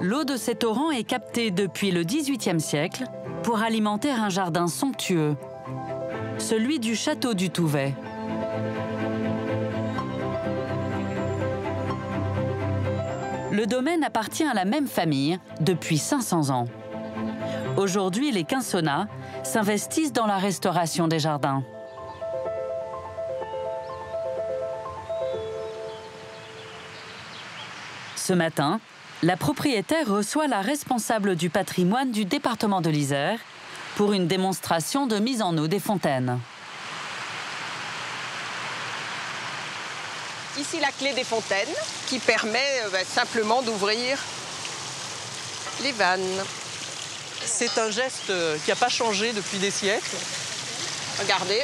L'eau de ces torrents est captée depuis le XVIIIe siècle pour alimenter un jardin somptueux, celui du château du Touvet. Le domaine appartient à la même famille depuis 500 ans. Aujourd'hui, les Quinsonnat s'investissent dans la restauration des jardins. Ce matin, la propriétaire reçoit la responsable du patrimoine du département de l'Isère pour une démonstration de mise en eau des fontaines. Ici la clé des fontaines qui permet simplement d'ouvrir les vannes. C'est un geste qui n'a pas changé depuis des siècles. Regardez.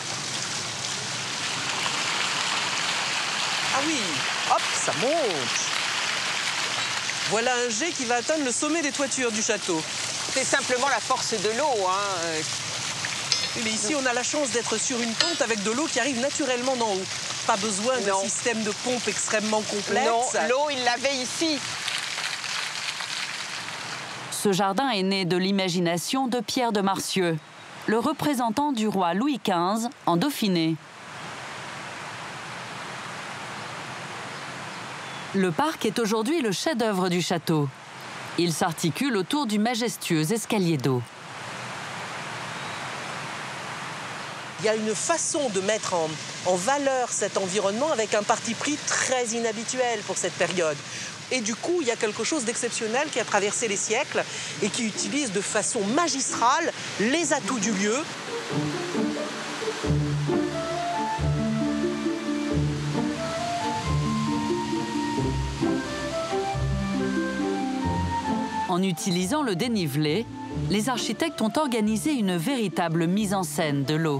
Ah oui, hop, ça monte. Voilà un jet qui va atteindre le sommet des toitures du château. C'est simplement la force de l'eau. Oui, mais ici, on a la chance d'être sur une pente avec de l'eau qui arrive naturellement d'en haut. Pas besoin d'un système de pompe extrêmement complexe. Non, l'eau, il l'avait ici. Ce jardin est né de l'imagination de Pierre de Marcieux, le représentant du roi Louis XV en Dauphiné. Le parc est aujourd'hui le chef-d'œuvre du château. Il s'articule autour du majestueux escalier d'eau. Il y a une façon de mettre en valeur cet environnement avec un parti pris très inhabituel pour cette période. Et du coup, il y a quelque chose d'exceptionnel qui a traversé les siècles et qui utilise de façon magistrale les atouts du lieu. En utilisant le dénivelé, les architectes ont organisé une véritable mise en scène de l'eau.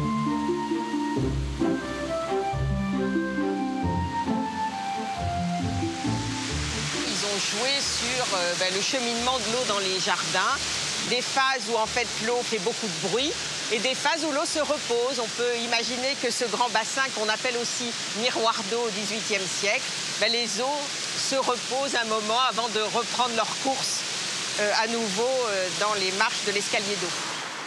Jouer sur le cheminement de l'eau dans les jardins, des phases où en fait l'eau fait beaucoup de bruit et des phases où l'eau se repose. On peut imaginer que ce grand bassin qu'on appelle aussi miroir d'eau au XVIIIe siècle, les eaux se reposent un moment avant de reprendre leur course à nouveau dans les marches de l'escalier d'eau.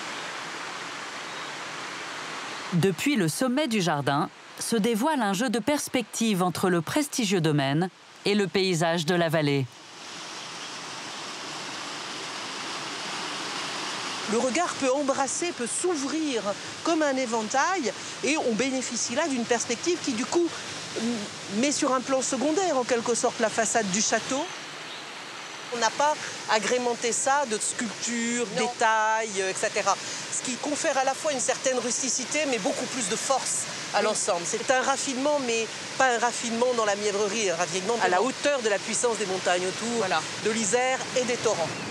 Depuis le sommet du jardin se dévoile un jeu de perspective entre le prestigieux domaine et le paysage de la vallée. Le regard peut embrasser, peut s'ouvrir comme un éventail et on bénéficie là d'une perspective qui du coup met sur un plan secondaire en quelque sorte la façade du château. On n'a pas agrémenté ça de sculptures, d'étails, etc. Ce qui confère à la fois une certaine rusticité, mais beaucoup plus de force à l'ensemble. C'est un raffinement, mais pas un raffinement dans la mièvrerie, un raffinement à la hauteur de la puissance des montagnes autour de l'Isère et des torrents.